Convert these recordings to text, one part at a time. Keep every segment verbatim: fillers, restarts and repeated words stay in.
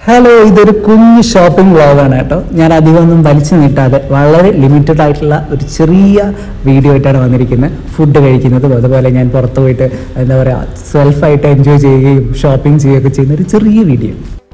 Hello, ഇതൊരു കുഞ്ഞ് shopping വ്ളോഗാണ് കേട്ടോ. ഞാൻ അധികമൊന്നും വലിച്ചു നീട്ടാതെ വളരെ ലിമിറ്റഡ് ആയിട്ടുള്ള ഒരു ചെറിയ വീഡിയോ ആയിട്ടാണ് വന്നിരിക്കുന്നത്. ഫുഡ് കഴിക്കുന്നതും അതുപോലെ ഞാൻ പുറത്ത് പോയിട്ട് എന്താ പറയുക സെൽഫായിട്ട് എൻജോയ് ചെയ്യുകയും ഷോപ്പിംഗ് ചെയ്യുകയൊക്കെ ചെയ്യുന്ന ഒരു ചെറിയ വീഡിയോ.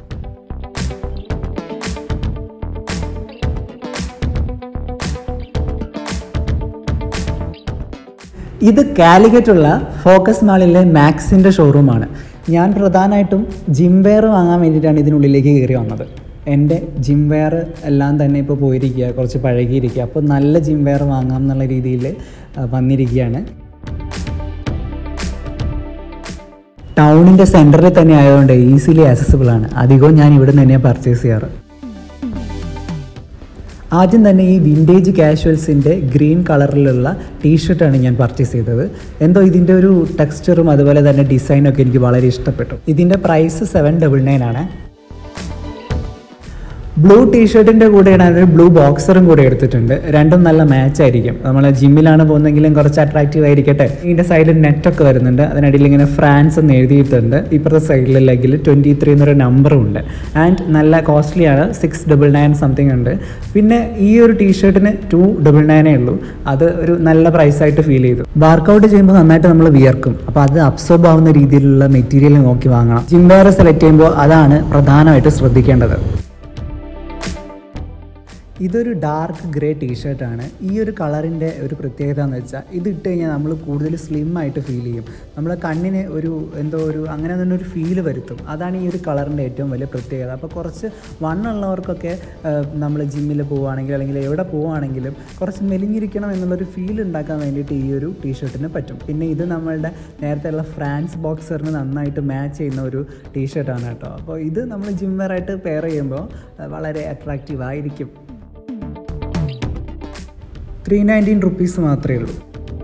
ഇത് കാലിക്കറ്റുള്ള ഫോക്കസ് മാളിലെ മാക്സിൻ്റെ ഷോറൂമാണ്. ഞാൻ പ്രധാനമായിട്ടും ജിം വെയർ വാങ്ങാൻ വേണ്ടിയിട്ടാണ് ഇതിനുള്ളിലേക്ക് കയറി വന്നത്. എൻ്റെ ജിം വെയർ എല്ലാം തന്നെ ഇപ്പോൾ പോയിരിക്കുക, കുറച്ച് പഴകിയിരിക്കുക. അപ്പോൾ നല്ല ജിം വെയർ വാങ്ങാം എന്നുള്ള രീതിയിൽ വന്നിരിക്കുകയാണ്. ടൗണിൻ്റെ സെൻറ്ററിൽ തന്നെ ആയതുകൊണ്ട് ഈസിലി ആക്സസിബിൾ ആണ്. അധികവും ഞാൻ ഇവിടെ നിന്ന് തന്നെയാണ് പർച്ചേസ് ചെയ്യാറ്. ആദ്യം തന്നെ ഈ വിൻറ്റേജ് കാഷ്വൽസിൻ്റെ ഗ്രീൻ കളറിലുള്ള ടീഷർട്ടാണ് ഞാൻ പർച്ചേസ് ചെയ്തത്. എന്തോ ഇതിൻ്റെ ഒരു ടെക്സ്ചറും അതുപോലെ തന്നെ ഡിസൈനൊക്കെ എനിക്ക് വളരെ ഇഷ്ടപ്പെട്ടു. ഇതിൻ്റെ പ്രൈസ് സെവൻ ഡബിൾ നയൻ ആണ്. ബ്ലൂ ടീഷർട്ടിൻ്റെ കൂടെയാണ് അതിൽ ബ്ലൂ ബോക്സറും കൂടെ എടുത്തിട്ടുണ്ട്. രണ്ടും നല്ല മാച്ച് ആയിരിക്കും. നമ്മൾ ജിമ്മിലാണ് പോകുന്നതെങ്കിലും കുറച്ച് അട്രാക്റ്റീവ് ആയിരിക്കട്ടെ. ഇതിൻ്റെ സൈഡിൽ നെറ്റൊക്കെ വരുന്നുണ്ട്. അതിനിടയിൽ ഇങ്ങനെ ഫ്രാൻസ് എന്ന് എഴുതിയിട്ടുണ്ട്. ഇപ്പുറത്തെ സൈഡിൽ ലെഗിൽ ട്വൻറ്റി ത്രീ എന്നൊരു നമ്പറും ഉണ്ട്. ആൻഡ് നല്ല കോസ്റ്റ്ലിയാണ്. സിക്സ് ഡബിൾ നയൻ സംതിങ് ഉണ്ട്. പിന്നെ ഈ ഒരു ടീഷർട്ടിന് ടു ഡബിൾ നയനേ ഉള്ളൂ. അത് ഒരു നല്ല പ്രൈസായിട്ട് ഫീൽ ചെയ്തു. വർക്കൗട്ട് ചെയ്യുമ്പോൾ നന്നായിട്ട് നമ്മൾ വിയർക്കും. അപ്പോൾ അത് അബ്സോർബ് ആവുന്ന രീതിയിലുള്ള മെറ്റീരിയൽ നോക്കി വാങ്ങണം. ജിം വെയർ സെലക്ട് ചെയ്യുമ്പോൾ അതാണ് പ്രധാനമായിട്ട് ശ്രദ്ധിക്കേണ്ടത്. ഇതൊരു ഡാർക്ക് ഗ്രേ ടീഷർട്ടാണ്. ഈ ഒരു കളറിൻ്റെ ഒരു പ്രത്യേകത എന്ന് വെച്ചാൽ ഇത് ഇട്ട് കഴിഞ്ഞാൽ നമ്മൾ കൂടുതൽ സ്ലിം ആയിട്ട് ഫീൽ ചെയ്യും. നമ്മളെ കണ്ണിന് ഒരു എന്തോ ഒരു അങ്ങനെ തന്നെ ഒരു ഫീല് വരുത്തും. അതാണ് ഈ ഒരു കളറിൻ്റെ ഏറ്റവും വലിയ പ്രത്യേകത. അപ്പോൾ കുറച്ച് വണ്ണുള്ളവർക്കൊക്കെ നമ്മൾ ജിമ്മിൽ പോവുകയാണെങ്കിൽ അല്ലെങ്കിൽ എവിടെ പോവുകയാണെങ്കിലും കുറച്ച് മെലിഞ്ഞിരിക്കണം എന്നുള്ളൊരു ഫീൽ ഉണ്ടാക്കാൻ വേണ്ടിയിട്ട് ഈ ഒരു ടീഷർട്ടിന് പറ്റും. പിന്നെ ഇത് നമ്മളുടെ നേരത്തെയുള്ള ഫ്രാൻസ് ബോക്സറിന് നന്നായിട്ട് മാച്ച് ചെയ്യുന്ന ഒരു ടീഷർട്ടാണ് കേട്ടോ. അപ്പോൾ ഇത് നമ്മൾ ജിം വെയറായിട്ട് പെയർ ചെയ്യുമ്പോൾ വളരെ അട്രാക്റ്റീവ് ആയിരിക്കും. ത്രീ നയൻറ്റീൻ റുപ്പീസ് മാത്രമേ ഉള്ളൂ.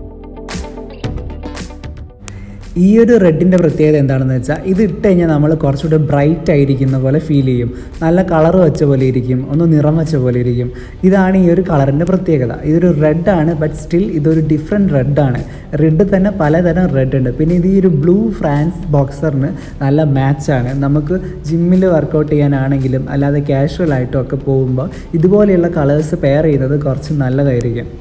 ഈ ഒരു റെഡിൻ്റെ പ്രത്യേകത എന്താണെന്ന് വെച്ചാൽ ഇത് ഇട്ട് കഴിഞ്ഞാൽ നമ്മൾ കുറച്ചുകൂടെ ബ്രൈറ്റ് ആയിരിക്കുന്ന പോലെ ഫീൽ ചെയ്യും. നല്ല കളർ വെച്ച പോലെ ഇരിക്കും, ഒന്ന് നിറം വെച്ച പോലെ ഇരിക്കും. ഇതാണ് ഈ ഒരു കളറിൻ്റെ പ്രത്യേകത. ഇതൊരു റെഡാണ്, ബട്ട് സ്റ്റിൽ ഇതൊരു ഡിഫറെൻറ്റ് റെഡാണ്. റെഡ് തന്നെ പലതരം റെഡ് ഉണ്ട്. പിന്നെ ഇത് ഈ ഒരു ബ്ലൂ ഫ്രാൻസ് ബോക്സറിന് നല്ല മാച്ചാണ്. നമുക്ക് ജിമ്മിൽ വർക്കൗട്ട് ചെയ്യാനാണെങ്കിലും അല്ലാതെ കാഷ്വൽ ആയിട്ടും ഒക്കെ പോകുമ്പോൾ ഇതുപോലെയുള്ള കളേഴ്സ് പെയർ ചെയ്യുന്നത് കുറച്ച് നല്ലതായിരിക്കും.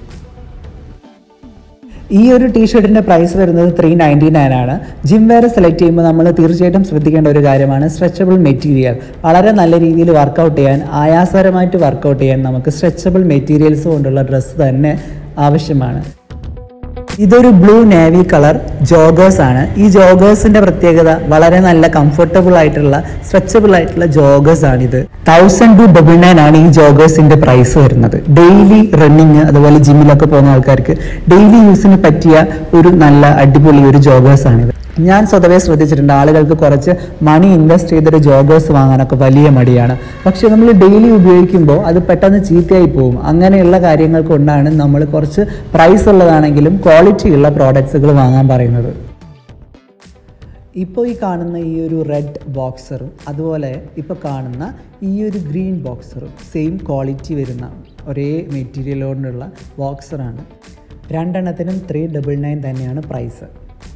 ഈ ഒരു ടീഷർട്ടിൻ്റെ പ്രൈസ് വരുന്നത് ത്രീ നയൻറ്റി നയൻ ആണ്. ജിം വെയർ സെലക്ട് ചെയ്യുമ്പോൾ നമ്മൾ തീർച്ചയായിട്ടും ശ്രദ്ധിക്കേണ്ട ഒരു കാര്യമാണ് സ്ട്രെച്ചബിൾ മെറ്റീരിയൽ. വളരെ നല്ല രീതിയിൽ വർക്കൗട്ട് ചെയ്യാൻ, ആയാസകരമായിട്ട് വർക്കൗട്ട് ചെയ്യാൻ നമുക്ക് സ്ട്രെച്ചബിൾ മെറ്റീരിയൽസ് കൊണ്ടുള്ള ഡ്രസ്സ് തന്നെ ആവശ്യമാണ്. ഇതൊരു ബ്ലൂ നേവി കളർ ജോഗേഴ്സ് ആണ്. ഈ ജോഗേഴ്സിൻ്റെ പ്രത്യേകത വളരെ നല്ല കംഫർട്ടബിൾ ആയിട്ടുള്ള സ്ട്രെച്ചബിൾ ആയിട്ടുള്ള ജോഗേഴ്സ് ആണിത്. തൗസൻഡ് ടു ഡബിൾ നയൻ ആണ് ഈ ജോഗേഴ്സിൻ്റെ പ്രൈസ് വരുന്നത്. ഡെയിലി റണ്ണിങ് അതുപോലെ ജിമ്മിലൊക്കെ പോകുന്ന ആൾക്കാർക്ക് ഡെയിലി യൂസിന് പറ്റിയ ഒരു നല്ല അടിപൊളി ഒരു ജോഗേഴ്സ് ആണിത്. ഞാൻ സ്വതവേ ശ്രദ്ധിച്ചിട്ടുണ്ട് ആളുകൾക്ക് കുറച്ച് മണി ഇൻവെസ്റ്റ് ചെയ്തൊരു ജോഗേഴ്സ് വാങ്ങാനൊക്കെ വലിയ മടിയാണ്. പക്ഷേ നമ്മൾ ഡെയിലി ഉപയോഗിക്കുമ്പോൾ അത് പെട്ടെന്ന് ചീത്തയായി പോകും. അങ്ങനെയുള്ള കാര്യങ്ങൾ കൊണ്ടാണ് നമ്മൾ കുറച്ച് പ്രൈസ് ഉള്ളതാണെങ്കിലും ക്വാളിറ്റിയുള്ള പ്രോഡക്ട്സുകൾ വാങ്ങാൻ പറയുന്നത്. ഇപ്പോൾ ഈ കാണുന്ന ഈ ഒരു റെഡ് ബോക്സറും അതുപോലെ ഇപ്പോൾ കാണുന്ന ഈ ഒരു ഗ്രീൻ ബോക്സറും സെയിം ക്വാളിറ്റി വരുന്ന ഒരേ മെറ്റീരിയൽ കൊണ്ടുള്ള ബോക്സറാണ്. രണ്ടെണ്ണത്തിനും ത്രീ ഡബിൾ നയൻ തന്നെയാണ് പ്രൈസ്.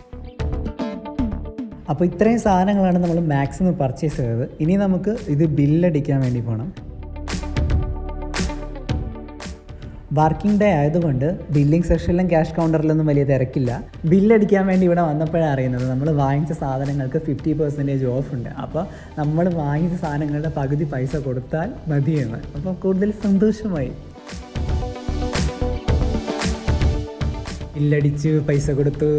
അപ്പോൾ ഇത്രയും സാധനങ്ങളാണ് നമ്മൾ മാക്സിമം പർച്ചേസ് ചെയ്തത്. ഇനി നമുക്ക് ഇത് ബില്ലടിക്കാൻ വേണ്ടി പോകണം. വർക്കിംഗ് ഡേ ആയതുകൊണ്ട് ബില്ലിംഗ് സെക്ഷനിലും ക്യാഷ് കൗണ്ടറിലൊന്നും വലിയ തിരക്കില്ല. ബില്ലടിക്കാൻ വേണ്ടി ഇവിടെ വന്നപ്പോഴാണ് അറിയുന്നത് നമ്മൾ വാങ്ങിച്ച സാധനങ്ങൾക്ക് ഫിഫ്റ്റി പെർസെൻറ്റേജ് ഓഫ് ഉണ്ട്. അപ്പോൾ നമ്മൾ വാങ്ങിച്ച സാധനങ്ങളുടെ പകുതി പൈസ കൊടുത്താൽ മതിയെന്ന്. അപ്പോൾ കൂടുതൽ സന്തോഷമായി. ബില്ലടിച്ചു, പൈസ കൊടുത്തു.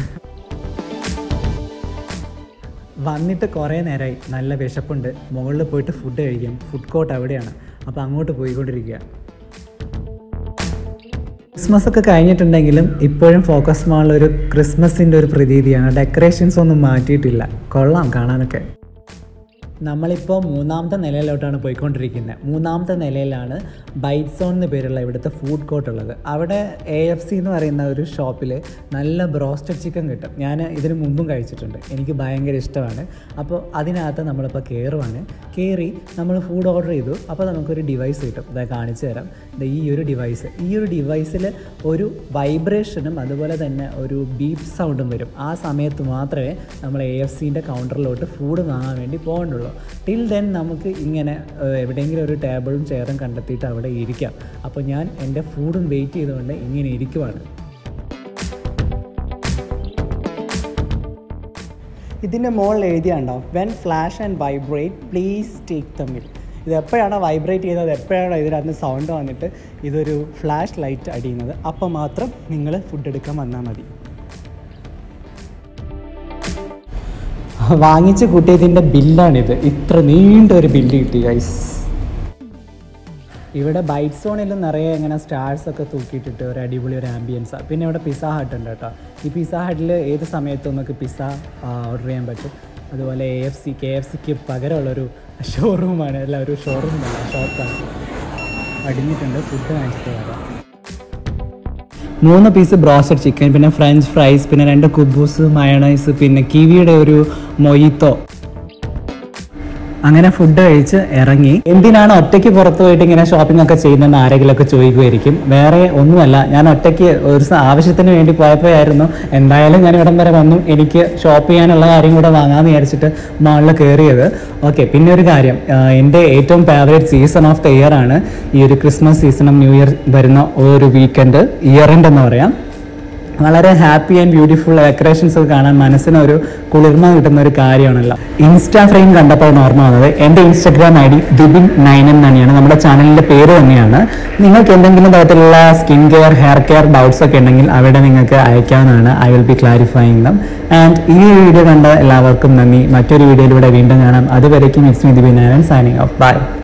വന്നിട്ട് കുറേ നേരമായി, നല്ല വിശപ്പുണ്ട്. മുകളിൽ പോയിട്ട് ഫുഡ് കഴിക്കാം. ഫുഡ് കോർട്ട് അവിടെയാണ്. അപ്പോൾ അങ്ങോട്ട് പോയിക്കൊണ്ടിരിക്കുക. ക്രിസ്മസ് ഒക്കെ കഴിഞ്ഞിട്ടുണ്ടെങ്കിലും ഇപ്പോഴും ഫോക്കസ് മാളിലൊരു ക്രിസ്മസിൻ്റെ ഒരു പ്രതീതിയാണ്. ഡെക്കറേഷൻസ് ഒന്നും മാറ്റിയിട്ടില്ല. കൊള്ളാം കാണാനൊക്കെ. നമ്മളിപ്പോൾ മൂന്നാമത്തെ നിലയിലോട്ടാണ് പോയിക്കൊണ്ടിരിക്കുന്നത്. മൂന്നാമത്തെ നിലയിലാണ് ബൈറ്റ് സോൺ എന്ന് പേരുള്ള ഇവിടുത്തെ ഫുഡ് കോർട്ട് ഉള്ളത്. അവിടെ എ എഫ് സി എന്ന് പറയുന്ന ഒരു ഷോപ്പിൽ നല്ല ബ്രോസ്റ്റഡ് ചിക്കൻ കിട്ടും. ഞാൻ ഇതിന് മുമ്പും കഴിച്ചിട്ടുണ്ട്. എനിക്ക് ഭയങ്കര ഇഷ്ടമാണ്. അപ്പോൾ അതിനകത്ത് നമ്മളിപ്പോൾ കയറുവാണ്. കയറി നമ്മൾ ഫുഡ് ഓർഡർ ചെയ്തു. അപ്പോൾ നമുക്കൊരു ഡിവൈസ് കിട്ടും. ഇതാ കാണിച്ചു തരാം. ഈ ഒരു ഡിവൈസ് ഈ ഒരു ഡിവൈസിൽ ഒരു വൈബ്രേഷനും അതുപോലെ തന്നെ ഒരു ബീപ്പ് സൗണ്ടും വരും. ആ സമയത്ത് മാത്രമേ നമ്മൾ എ എഫ് സിൻ്റെ കൗണ്ടറിലോട്ട് ഫുഡ് വാങ്ങാൻ വേണ്ടി പോകണ്ടുള്ളൂ. ഉള്ളൂ. ടിൽ ദെൻ നമുക്ക് ഇങ്ങനെ എവിടെയെങ്കിലും ഒരു ടേബിളും ചെയറും കണ്ടെത്തിയിട്ട് അവിടെ ഇരിക്കാം. അപ്പോൾ ഞാൻ എൻ്റെ ഫുഡും വെയിറ്റ് ചെയ്തുകൊണ്ട് ഇങ്ങനെ ഇരിക്കുവാണ്. ഇതിൻ്റെ മുകളിൽ എഴുതിയുണ്ടാവും when flash and vibrate please take the meal. ഇത് എപ്പോഴാണോ വൈബ്രേറ്റ് ചെയ്യുന്നത്, എപ്പോഴാണോ ഇതിനകത്ത് സൗണ്ട് വന്നിട്ട് ഇതൊരു ഫ്ലാഷ് ലൈറ്റ് അടിയുന്നത്, അപ്പോൾ മാത്രം നിങ്ങൾ ഫുഡ് എടുക്കാൻ വന്നാൽ മതി. വാങ്ങിച്ച് കൂട്ടിയതിൻ്റെ ബില്ലാണിത്. ഇത്ര നീണ്ട ഒരു ബില്ല് കിട്ടി ഗൈസ്. ഇവിടെ ബൈറ്റ് സോണിൽ നിറയെ ഇങ്ങനെ സ്റ്റാർസൊക്കെ തൂക്കിയിട്ടിട്ട് ഒരു അടിപൊളി ഒരു ആംബിയൻസാണ്. പിന്നെ ഇവിടെ പിസ്സ ഹട്ട് ഉണ്ട് കേട്ടോ. ഈ പിസ്സ ഹട്ടിൽ ഏത് സമയത്തും നമുക്ക് പിസ്സ ഓർഡർ ചെയ്യാൻ പറ്റും. അതുപോലെ A F C K F സിക്ക് പകരമുള്ളൊരു ഷോറൂമാണ്, അല്ല ഒരു ഷോറൂമല്ല ഷോപ്പാണ്. അടിഞ്ഞിട്ടുണ്ട്. ഫുഡ് വാങ്ങിച്ചിട്ട് വരാം. മൂന്ന് പീസ് ബ്രോസ്റ്റഡ് ചിക്കൻ, പിന്നെ ഫ്രഞ്ച് ഫ്രൈസ്, പിന്നെ രണ്ട് കുബൂസ്, മയണൈസ്, പിന്നെ കിവിയുടെ ഒരു മൊയ്ത്തോ. അങ്ങനെ ഫുഡ് കഴിച്ച് ഇറങ്ങി. എന്തിനാണ് ഒറ്റയ്ക്ക് പുറത്ത് പോയിട്ട് ഇങ്ങനെ ഷോപ്പിംഗ് ഒക്കെ ചെയ്യുന്നതെന്ന് ആരെങ്കിലുമൊക്കെ ചോദിക്കുമായിരിക്കും. വേറെ ഒന്നുമല്ല, ഞാൻ ഒറ്റയ്ക്ക് ഒരു ആവശ്യത്തിന് വേണ്ടി പോയപ്പോഴായിരുന്നു. എന്തായാലും ഞാൻ ഇവിടം വരെ വന്നു, എനിക്ക് ഷോപ്പ് ചെയ്യാനുള്ള കാര്യം കൂടെ വാങ്ങാമെന്ന് വിചാരിച്ചിട്ട് മാളിൽ കയറിയത്. ഓക്കെ, പിന്നെ ഒരു കാര്യം, എൻ്റെ ഏറ്റവും favourite season of the year ആണ് ഈ ഒരു ക്രിസ്മസ് സീസണും ന്യൂ ഇയർ വരുന്ന ഒരു വീക്കെൻഡ്, ഇയർ എൻഡ് എന്ന് പറയാം. വളരെ ഹാപ്പി ആൻഡ് ബ്യൂട്ടിഫുൾ ഡെക്കറേഷൻസ് ഒക്കെ കാണാൻ മനസ്സിനൊരു കുളിർമ കിട്ടുന്ന ഒരു കാര്യമാണല്ലോ. ഇൻസ്റ്റാ ഫ്രെയിം കണ്ടപ്പോൾ ഓർമ്മ വന്നത് എൻ്റെ Instagram I D Dibin Ninan തന്നെയാണ്. നമ്മുടെ ചാനലിൻ്റെ പേര് തന്നെയാണ്. നിങ്ങൾക്ക് എന്തെങ്കിലും തരത്തിലുള്ള skin care, hair care doubts ഒക്കെ ഉണ്ടെങ്കിൽ അവിടെ നിങ്ങൾക്ക് അയക്കാവുന്നതാണ്. I will be clarifying them. And ഈ വീഡിയോ കണ്ട എല്ലാവർക്കും നന്ദി. മറ്റൊരു വീഡിയോയിലൂടെ വീണ്ടും കാണാം. അതുവരേക്കും it's me Dibin Ninan signing off. By.